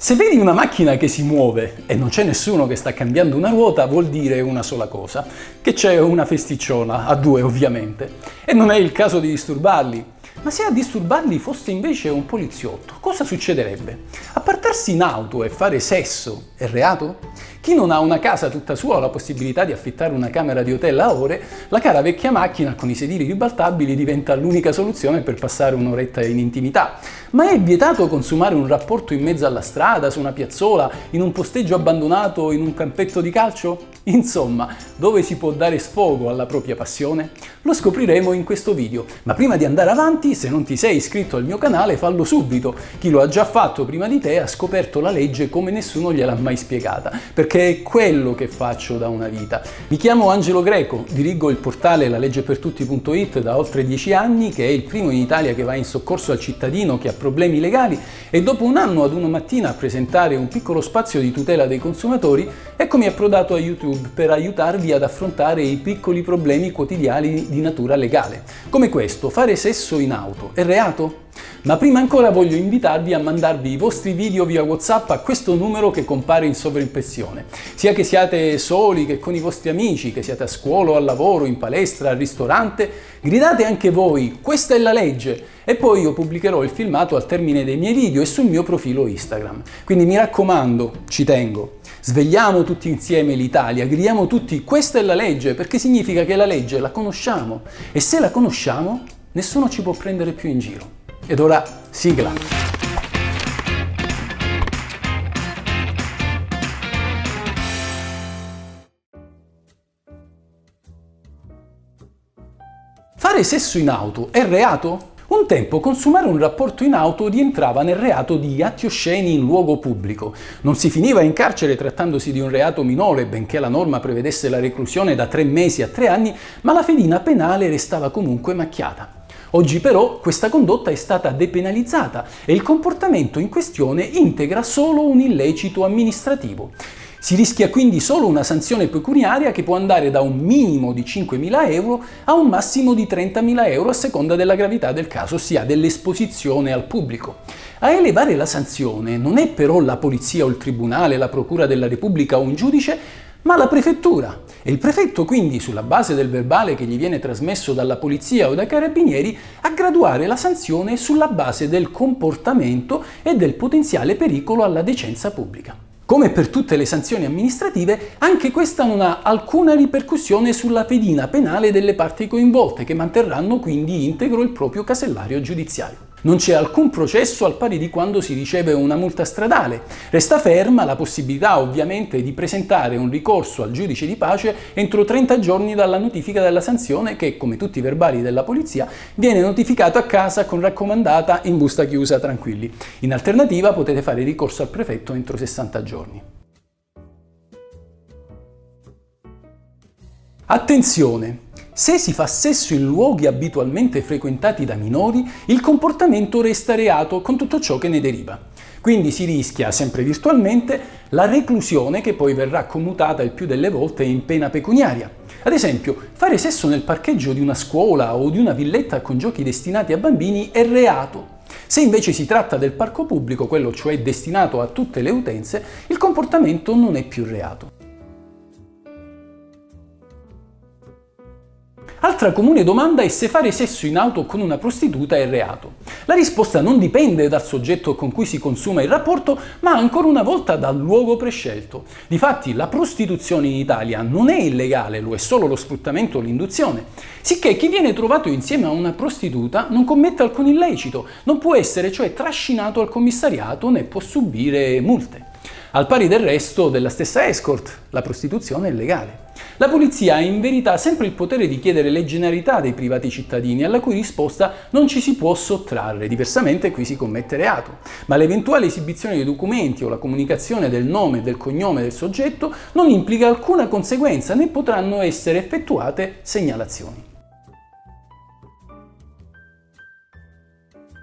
Se vedi una macchina che si muove e non c'è nessuno che sta cambiando una ruota, vuol dire una sola cosa, che c'è una festicciona, a due ovviamente. E non è il caso di disturbarli. Ma se a disturbarli fosse invece un poliziotto, cosa succederebbe? Appartarsi in auto e fare sesso è reato? Chi non ha una casa tutta sua o la possibilità di affittare una camera di hotel a ore, la cara vecchia macchina con i sedili ribaltabili diventa l'unica soluzione per passare un'oretta in intimità. Ma è vietato consumare un rapporto in mezzo alla strada, su una piazzola, in un posteggio abbandonato o in un campetto di calcio? Insomma, dove si può dare sfogo alla propria passione? Lo scopriremo in questo video, ma prima di andare avanti, se non ti sei iscritto al mio canale, fallo subito. Chi lo ha già fatto prima di te ha scoperto la legge come nessuno gliel'ha mai spiegata, perché è quello che faccio da una vita. Mi chiamo Angelo Greco, dirigo il portale laleggepertutti.it da oltre 10 anni, che è il primo in Italia che va in soccorso al cittadino che ha problemi legali, e dopo un anno ad una mattina a presentare un piccolo spazio di tutela dei consumatori, eccomi approdato a YouTube per aiutarvi ad affrontare i piccoli problemi quotidiani di natura legale. Come questo, fare sesso in auto è reato? Ma prima ancora voglio invitarvi a mandarvi i vostri video via WhatsApp a questo numero che compare in sovraimpressione. Sia che siate soli che con i vostri amici, che siate a scuola o al lavoro, in palestra, al ristorante, gridate anche voi, questa è la legge! E poi io pubblicherò il filmato al termine dei miei video e sul mio profilo Instagram. Quindi mi raccomando, ci tengo. Svegliamo tutti insieme l'Italia, gridiamo tutti questa è la legge, perché significa che la legge la conosciamo e se la conosciamo nessuno ci può prendere più in giro. Ed ora sigla! Fare sesso in auto è reato? Un tempo consumare un rapporto in auto rientrava nel reato di atti osceni in luogo pubblico. Non si finiva in carcere trattandosi di un reato minore, benché la norma prevedesse la reclusione da 3 mesi a 3 anni, ma la fedina penale restava comunque macchiata. Oggi però questa condotta è stata depenalizzata e il comportamento in questione integra solo un illecito amministrativo. Si rischia quindi solo una sanzione pecuniaria che può andare da un minimo di 5.000 euro a un massimo di 30.000 euro a seconda della gravità del caso, ossia dell'esposizione al pubblico. A elevare la sanzione non è però la polizia o il tribunale, la procura della Repubblica o un giudice, ma la prefettura. E il prefetto quindi, sulla base del verbale che gli viene trasmesso dalla polizia o dai carabinieri, a graduare la sanzione sulla base del comportamento e del potenziale pericolo alla decenza pubblica. Come per tutte le sanzioni amministrative, anche questa non ha alcuna ripercussione sulla fedina penale delle parti coinvolte, che manterranno quindi integro il proprio casellario giudiziario. Non c'è alcun processo al pari di quando si riceve una multa stradale. Resta ferma la possibilità ovviamente di presentare un ricorso al giudice di pace entro 30 giorni dalla notifica della sanzione che, come tutti i verbali della polizia, viene notificato a casa con raccomandata in busta chiusa tranquilli. In alternativa potete fare ricorso al prefetto entro 60 giorni. Attenzione! Se si fa sesso in luoghi abitualmente frequentati da minori, il comportamento resta reato con tutto ciò che ne deriva. Quindi si rischia, sempre virtualmente, la reclusione che poi verrà commutata il più delle volte in pena pecuniaria. Ad esempio, fare sesso nel parcheggio di una scuola o di una villetta con giochi destinati a bambini è reato. Se invece si tratta del parco pubblico, quello cioè destinato a tutte le utenze, il comportamento non è più reato. Altra comune domanda è se fare sesso in auto con una prostituta è reato. La risposta non dipende dal soggetto con cui si consuma il rapporto, ma ancora una volta dal luogo prescelto. Difatti, la prostituzione in Italia non è illegale, lo è solo lo sfruttamento o l'induzione. Sicché chi viene trovato insieme a una prostituta non commette alcun illecito, non può essere cioè trascinato al commissariato né può subire multe. Al pari del resto della stessa escort, la prostituzione è legale. La polizia ha in verità sempre il potere di chiedere legionarietà dei privati cittadini, alla cui risposta non ci si può sottrarre, diversamente qui si commette reato. Ma l'eventuale esibizione dei documenti o la comunicazione del nome e del cognome del soggetto non implica alcuna conseguenza né potranno essere effettuate segnalazioni.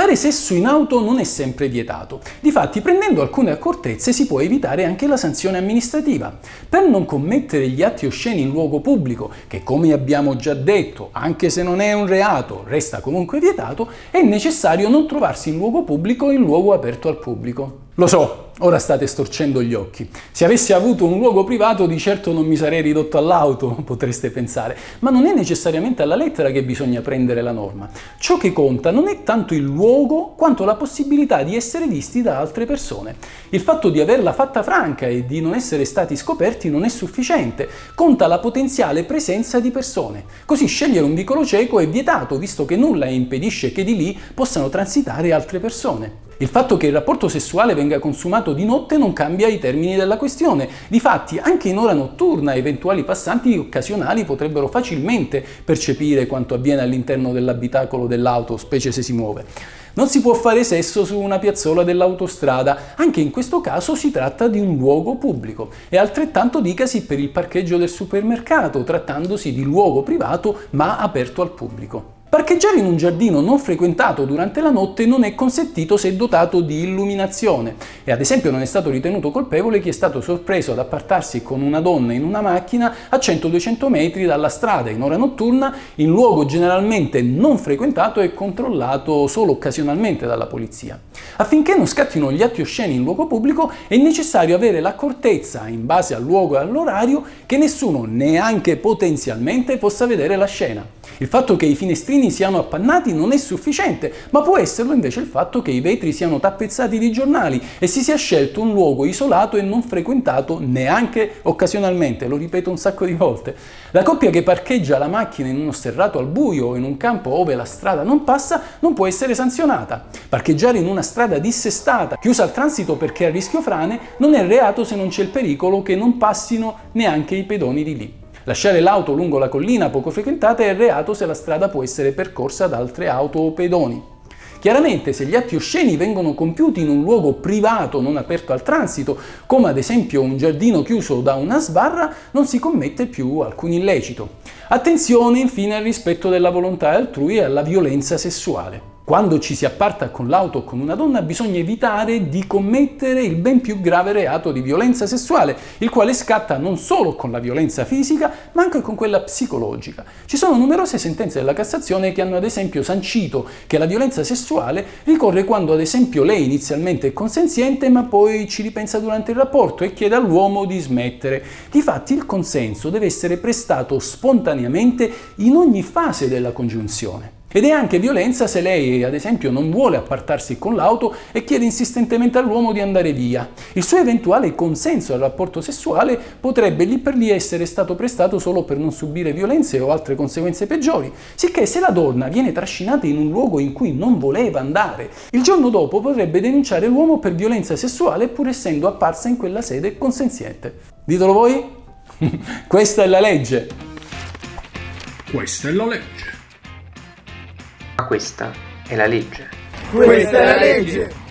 Fare sesso in auto non è sempre vietato. Difatti, prendendo alcune accortezze si può evitare anche la sanzione amministrativa. Per non commettere gli atti osceni in luogo pubblico, che come abbiamo già detto, anche se non è un reato, resta comunque vietato, è necessario non trovarsi in luogo pubblico o in luogo aperto al pubblico. Lo so, ora state storcendo gli occhi. Se avessi avuto un luogo privato di certo non mi sarei ridotto all'auto, potreste pensare, ma non è necessariamente alla lettera che bisogna prendere la norma. Ciò che conta non è tanto il luogo quanto la possibilità di essere visti da altre persone. Il fatto di averla fatta franca e di non essere stati scoperti non è sufficiente, conta la potenziale presenza di persone. Così scegliere un vicolo cieco è vietato, visto che nulla impedisce che di lì possano transitare altre persone. Il fatto che il rapporto sessuale venga consumato di notte non cambia i termini della questione. Difatti, anche in ora notturna, eventuali passanti occasionali potrebbero facilmente percepire quanto avviene all'interno dell'abitacolo dell'auto, specie se si muove. Non si può fare sesso su una piazzola dell'autostrada, anche in questo caso si tratta di un luogo pubblico. E altrettanto dicasi per il parcheggio del supermercato, trattandosi di luogo privato ma aperto al pubblico. Parcheggiare in un giardino non frequentato durante la notte non è consentito se dotato di illuminazione e ad esempio non è stato ritenuto colpevole chi è stato sorpreso ad appartarsi con una donna in una macchina a 100-200 metri dalla strada in ora notturna in luogo generalmente non frequentato e controllato solo occasionalmente dalla polizia. Affinché non scattino gli atti osceni in luogo pubblico è necessario avere l'accortezza, in base al luogo e all'orario, che nessuno, neanche potenzialmente, possa vedere la scena. Il fatto che i finestrini siano appannati non è sufficiente, ma può esserlo invece il fatto che i vetri siano tappezzati di giornali e si sia scelto un luogo isolato e non frequentato neanche occasionalmente, lo ripeto un sacco di volte. La coppia che parcheggia la macchina in uno sterrato al buio o in un campo dove la strada non passa non può essere sanzionata. Parcheggiare in una strada dissestata, chiusa al transito perché è a rischio frane, non è reato se non c'è il pericolo che non passino neanche i pedoni di lì. Lasciare l'auto lungo la collina poco frequentata è reato se la strada può essere percorsa da altre auto o pedoni. Chiaramente, se gli atti osceni vengono compiuti in un luogo privato non aperto al transito, come ad esempio un giardino chiuso da una sbarra, non si commette più alcun illecito. Attenzione infine al rispetto della volontà altrui e alla violenza sessuale. Quando ci si apparta con l'auto o con una donna bisogna evitare di commettere il ben più grave reato di violenza sessuale, il quale scatta non solo con la violenza fisica, ma anche con quella psicologica. Ci sono numerose sentenze della Cassazione che hanno ad esempio sancito che la violenza sessuale ricorre quando ad esempio lei inizialmente è consenziente ma poi ci ripensa durante il rapporto e chiede all'uomo di smettere. Difatti il consenso deve essere prestato spontaneamente in ogni fase della congiunzione. Ed è anche violenza se lei, ad esempio, non vuole appartarsi con l'auto e chiede insistentemente all'uomo di andare via. Il suo eventuale consenso al rapporto sessuale potrebbe lì per lì essere stato prestato solo per non subire violenze o altre conseguenze peggiori, sicché se la donna viene trascinata in un luogo in cui non voleva andare, il giorno dopo potrebbe denunciare l'uomo per violenza sessuale pur essendo apparsa in quella sede consenziente. Ditelo voi? Questa è la legge. Questa è la legge. Ma questa è la legge. Questa è la legge!